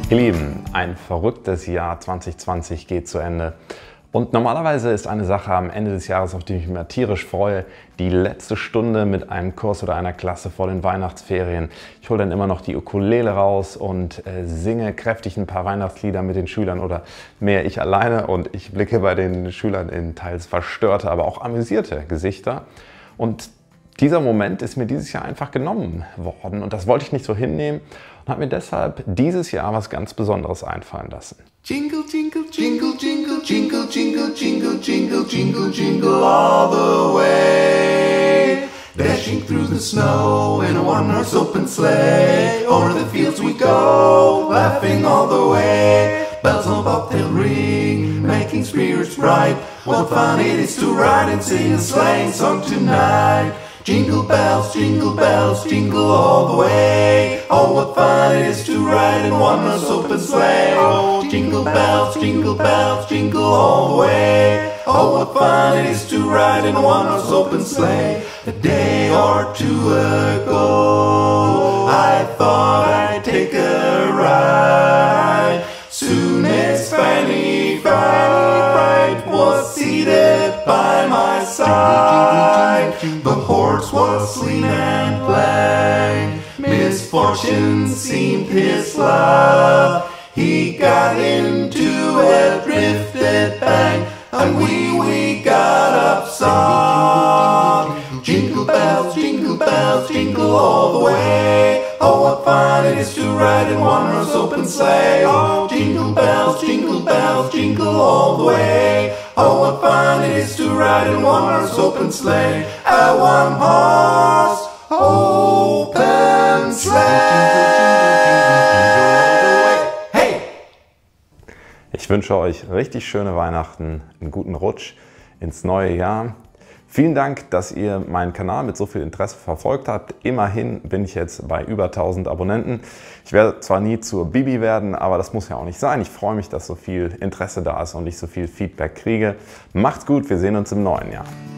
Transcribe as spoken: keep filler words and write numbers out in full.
Ihr Lieben, ein verrücktes Jahr zwanzig zwanzig geht zu Ende. Und normalerweise ist eine Sache am Ende des Jahres, auf die ich mich immer tierisch freue, die letzte Stunde mit einem Kurs oder einer Klasse vor den Weihnachtsferien. Ich hole dann immer noch die Ukulele raus und äh, singe kräftig ein paar Weihnachtslieder mit den Schülern oder mehr ich alleine. Und ich blicke bei den Schülern in teils verstörte, aber auch amüsierte Gesichter. Und dieser Moment ist mir dieses Jahr einfach genommen worden und das wollte ich nicht so hinnehmen und habe mir deshalb dieses Jahr was ganz Besonderes einfallen lassen. Jingle, jingle, jingle, jingle, jingle, jingle, jingle, jingle, jingle, jingle all the way. Dashing through the snow in a one-horse open sleigh. Over the fields we go, laughing all the way. Bells on bobtail ring, making spirits bright. What fun it is to ride and sing a sleighing song tonight. Jingle bells, jingle bells, jingle all the way. Oh, what fun it is to ride in one-horse open sleigh. Oh, jingle bells, jingle bells, jingle all the way. Oh, what fun it is to ride in a one-horse open sleigh. A day or two ago, I thought I'd take a ride. Soon as Fanny Fright was seated by my side. The horse was lean and plain, misfortune seemed his love. He got into a drifted bank, and we, we got upside. Jingle bells, jingle bells, jingle all the way. Oh, what fun it is to ride in one-horse open sleigh. Oh, jingle bells, jingle bells, jingle all the way. Oh, what fun it is to ride in one-horse open sleigh. A one-horse open sleigh. Hey! Ich wünsche euch richtig schöne Weihnachten, einen guten Rutsch ins neue Jahr. Vielen Dank, dass ihr meinen Kanal mit so viel Interesse verfolgt habt. Immerhin bin ich jetzt bei über tausend Abonnenten. Ich werde zwar nie zur Bibi werden, aber das muss ja auch nicht sein. Ich freue mich, dass so viel Interesse da ist und ich so viel Feedback kriege. Macht's gut, wir sehen uns im neuen Jahr.